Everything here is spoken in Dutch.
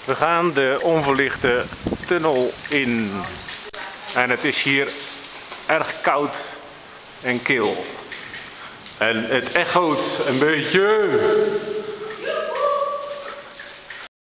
We gaan de onverlichte tunnel in. En het is hier erg koud en kil. En het echoot een beetje.